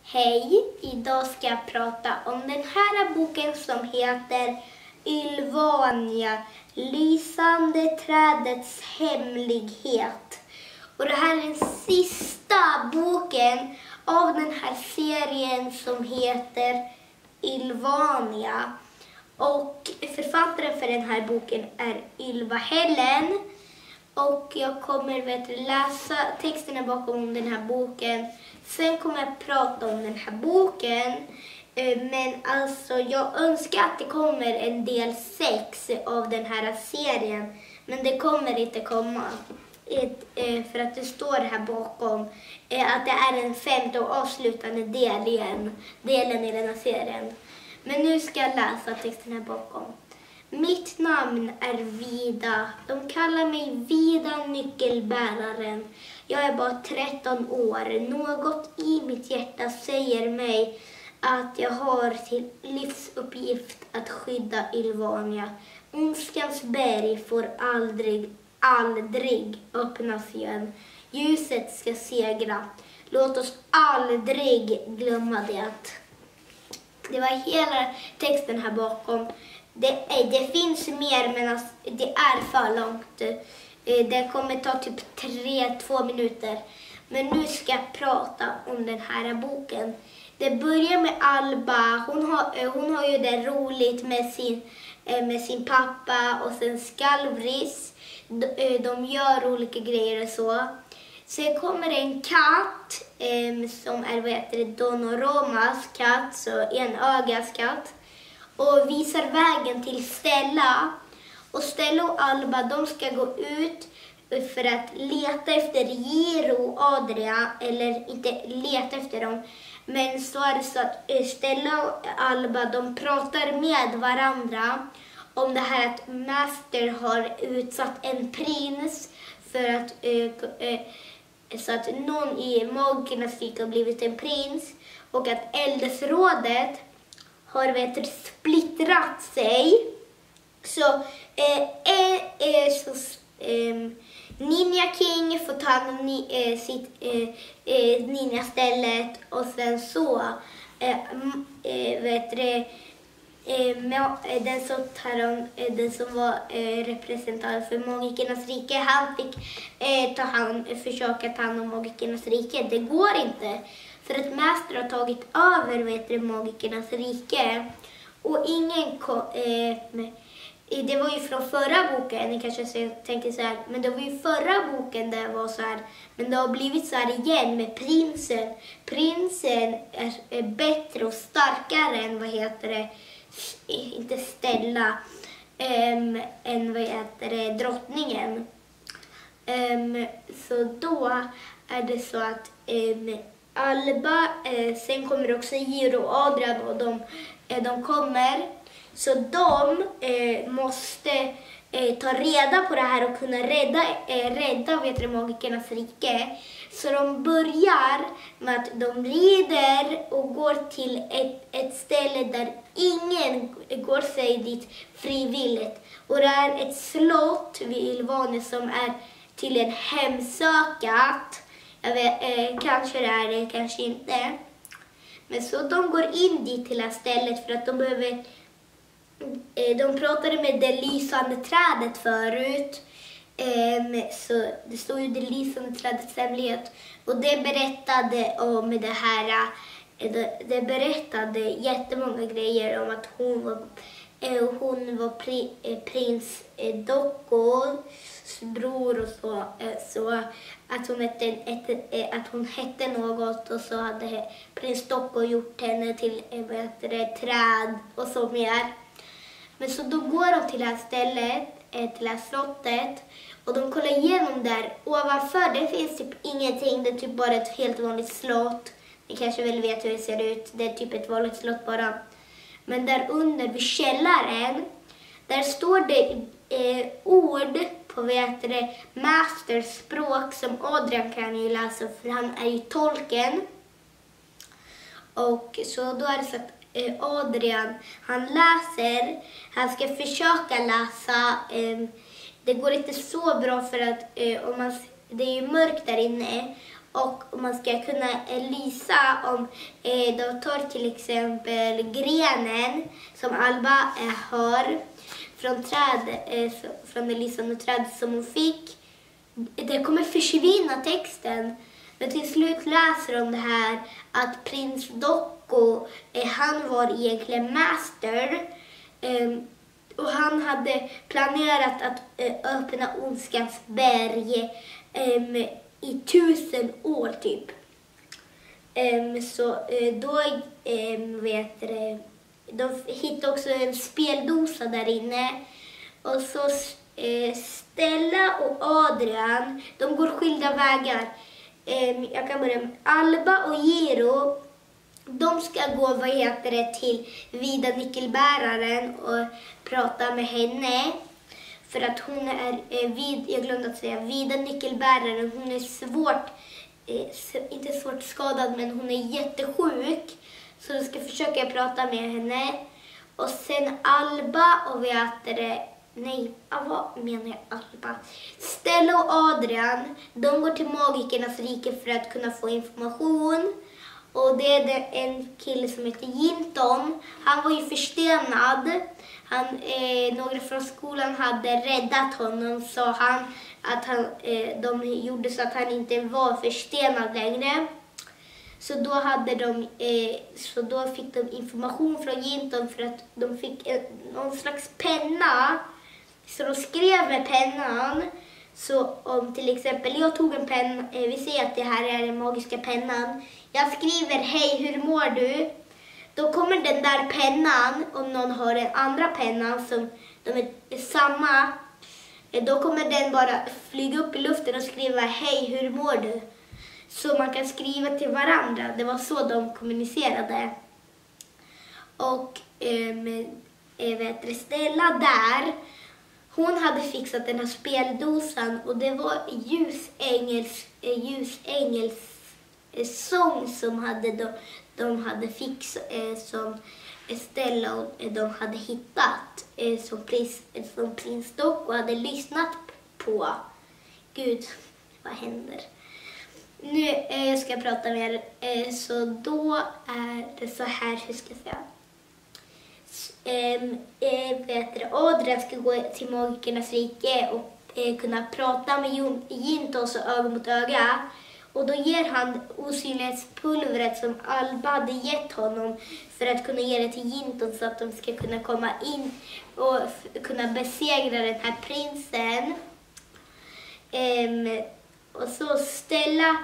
Hej! Idag ska jag prata om den här boken som heter Ylvania, lysande trädets hemlighet. Och det här är den sista boken av den här serien som heter Ylvania. Och författaren för den här boken är Ylva Hällen. Och jag kommer läsa texterna bakom den här boken. Sen kommer jag prata om den här boken. Men alltså jag önskar att det kommer en del 6 av den här serien. Men det kommer inte komma. För att det står här bakom att det är en 5:e och avslutande delen i den här serien. Men nu ska jag läsa texten här bakom. Mitt namn är Vida. De kallar mig Vida nyckelbäraren. Jag är bara 13 år. Något i mitt hjärta säger mig att jag har till livsuppgift att skydda Ylvania. Ondskans berg får aldrig öppnas igen. Ljuset ska segra. Låt oss aldrig glömma det. Det var hela texten här bakom. Det finns mer, men det är för långt. Det kommer ta typ 2 minuter. Men nu ska jag prata om den här boken. Det börjar med Alba. Hon har ju det roligt med sin pappa och sen Skalvris. De gör olika grejer och så. Sen kommer en katt som är Donoromas katt, så en ögas katt. Och visar vägen till Stella. Och Stella och Alba, de ska gå ut för att leta efter Giro och Adria. Eller inte leta efter dem. Men så är det så att Stella och Alba, de pratar med varandra om det här att Master har utsatt en prins för att så att någon i magikernas rike har blivit en prins. Och att Eldesrådet har splittrat sig. Så Ninja King får ta hand om sitt ninja-stället. Och sen så den som var representant för magikernas rike, han fick försöka ta hand om magikernas rike. Det går inte. För att Master har tagit över magikernas rike. Och det var ju från förra boken, ni kanske tänker så här, men det var ju förra boken där det var så här, men det har blivit så här igen med prinsen. Prinsen är bättre och starkare än inte Stella, än drottningen. Så då är det så att Alba, sen kommer också Giro och Adrian och de kommer. Så de måste ta reda på det här och kunna rädda magikernas rike. Så de börjar med att de rider och går till ett ställe där ingen går sig dit frivilligt. Och det är ett slott vid Ylvania som är till en hemsökat. Jag vet, kanske det är det, kanske inte. Men så de går in dit till det här stället för att de behöver. De pratade med det lysande trädet förut. Så det stod ju det lysande trädets hemlighet. Och det berättade om det här. Det berättade jättemånga grejer om att hon var prins Dockos bror och så att hon hette något, och så hade prins Docko gjort henne till träd och så mer. Men så då går de till det här stället, till det här slottet, och de kollar igenom där. Ovanför det finns typ ingenting, det är typ bara ett helt vanligt slott. Ni kanske väl vet hur det ser ut, det är typ ett vanligt slott bara. Men där under vid källaren, där står det ord på Masters språk som Adrian kan ju läsa, för han är ju tolken. Och så då är det så att Adrian, han ska försöka läsa. Det går inte så bra för att det är ju mörkt där inne. Och man ska kunna lysa om de tar till exempel grenen som Alba har från från det lysande träd som hon fick. Det kommer försvinna texten. Men till slut läser de det här att prins Dokko, han var egentligen master. Och han hade planerat att öppna Ondskans berg i 1000 år typ. Så då de hittade också en speldosa där inne. Och så Stella och Adrian, de går skilda vägar. Jag kan börja med Alba och Giro. De ska gå till Vida nyckelbäraren och prata med henne. För att hon är, jag glömde att säga, Vida nyckelbäraren, hon är inte svårt skadad, men hon är jättesjuk. Så de ska försöka prata med henne. Och sen Alba och vad menar jag Alba? Stella och Adrian, de går till magikernas rike för att kunna få information. Och det är en kille som heter Jinton. Han var ju förstenad. Några från skolan hade räddat honom, sa han. De gjorde så att han inte var förstenad längre. Så då fick de information från Jinton för att de fick någon slags penna. Så de skrev med pennan. Så om till exempel jag tog en penna, vi ser att det här är den magiska pennan. Jag skriver hej, hur mår du? Då kommer den där pennan, om någon har den andra pennan som de är samma. Då kommer den bara flyga upp i luften och skriva hej, hur mår du? Så man kan skriva till varandra. Det var så de kommunicerade. Och Stella där, hon hade fixat den här speldosan och det var ljusängels sång som de hade fixat, som Stella och de hade hittat, som prins Dokko hade lyssnat på. Gud, vad händer? Nu ska jag prata med er. Så då är det så här, hur ska jag säga? Adrian ska gå till magikernas rike och kunna prata med Jinton så öga mot öga. Och då ger han osynlighetspulvret som Alba hade gett honom för att kunna ge det till Jinton så att de ska kunna komma in och kunna besegra den här prinsen. Och så Stella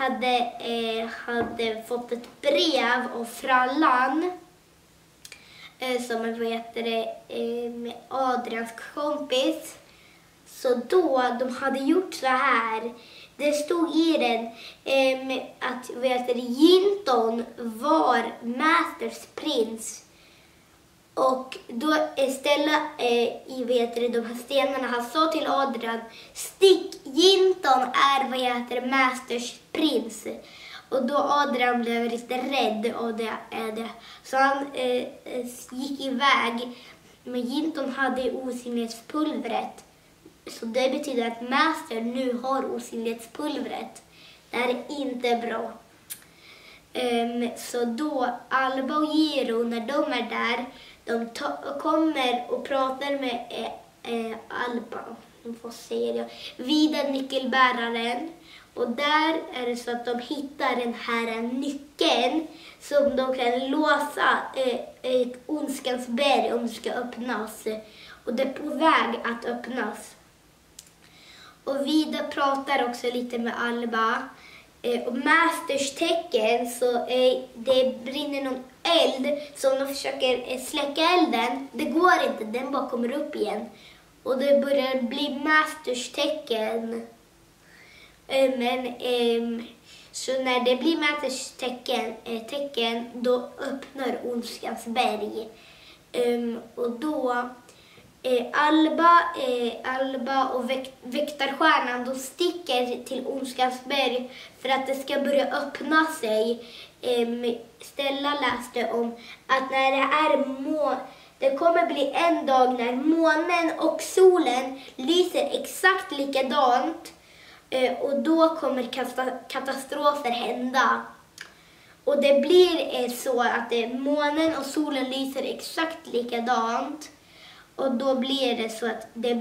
hade fått ett brev av frallan som med Adrians kompis. Så då de hade gjort så här. Det stod i den att Jinton var Masters prins. Och då Stella de här stenarna, han sa till Adrian, stick, Jinton är Masters prins. Och då Adrian blev lite rädd och det. Så han gick iväg. Men Jinton hade osynlighetspulvret. Så det betyder att Master nu har osynlighetspulvret. Det här är inte bra. Så då Alba och Giro, när de är där, de kommer och pratar med Alba. Vad säger jag? Vida nyckelbäraren. Och där är det så att de hittar den här nyckeln som de kan låsa Ondskans berg om det ska öppnas. Och det är på väg att öppnas. Och Vida pratar också lite med Alba. Och Masters tecken, så det brinner någon eld som de försöker släcka elden. Det går inte, den bara kommer upp igen. Och det börjar bli Masters tecken. Så när det blir Masters tecken då öppnar Ondskans berg. Och då Alba och väktarstjärnan, de sticker till Ondskans berg för att det ska börja öppna sig. Stella läste om att när det kommer bli en dag när månen och solen lyser exakt likadant. Och då kommer katastrofer hända. Och det blir så att månen och solen lyser exakt likadant. Och då blir det så att det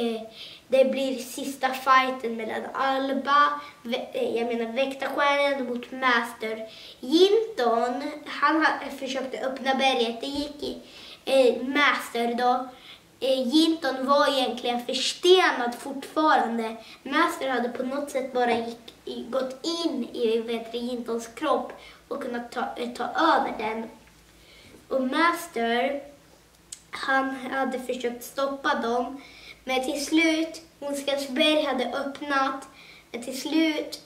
blir sista fighten mellan Alba, väktarstjärnan mot Master. Jinton, han försökte öppna berget, det gick i Master då. Jinton var egentligen förstenad fortfarande. Master hade på något sätt bara gått in i Jintons kropp och kunnat ta över den. Och Master, han hade försökt stoppa dem, men till slut, Ondskans berg hade öppnat. Till slut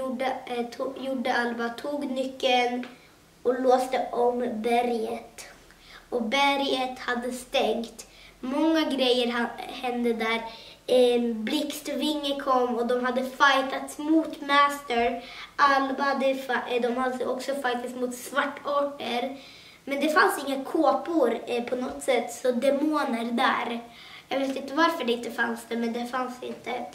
gjorde Alba, tog nyckeln och låste om berget. Och berget hade stängt. Många grejer hände där. Blixtvinge kom och de hade fightats mot Master. Alba, de hade också fightats mot svartarter. Men det fanns inga kåpor på något sätt, så demoner där. Jag vet inte varför det inte fanns det, men det fanns inte.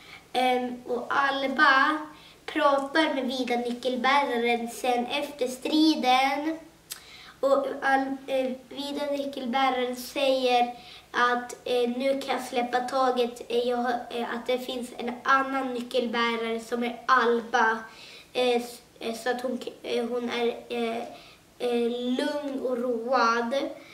Och Alba pratar med vida nyckelbäraren sen efter striden. Och vida nyckelbäraren säger att nu kan jag släppa taget, att det finns en annan nyckelbärare som är Alba. Så att hon är lugn och road.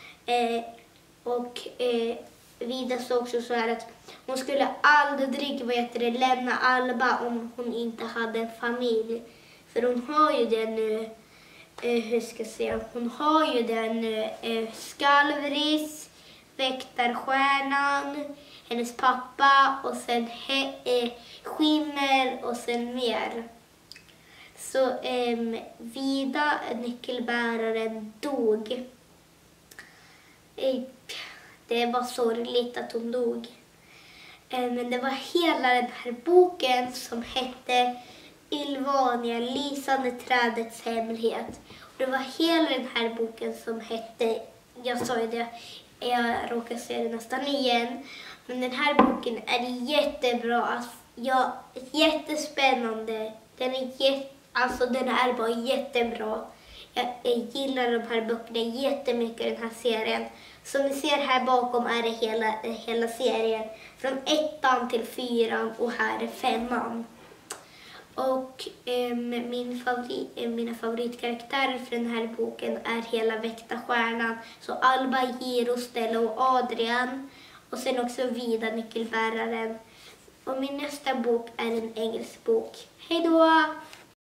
Och Vida sa också så här att hon skulle aldrig lämna Alba om hon inte hade en familj. För hon har ju det nu, hur ska jag säga, hon har ju det nu, Skalvris, väktarstjärnan, hennes pappa och sen Skimmer och sen mer. Så Vida, nyckelbäraren, dog. Det var sorgligt att hon dog. Men det var hela den här boken som hette Ylvania, lysande trädets hemlighet. Och det var hela den här boken som hette, jag sa ju det, jag råkar säga det nästan igen. Men den här boken är jättebra, jättespännande. Den är bara jättebra. Jag gillar de här böckerna jättemycket, den här serien. Som ni ser här bakom är det hela serien. Från 1 till 4 och här är 5. Och mina favoritkaraktärer för den här boken är hela väktarstjärnan. Så Alba, Giro, Stella och Adrian. Och sen också Vida, nyckelbäraren. Och min nästa bok är en engelsk bok. Hej då!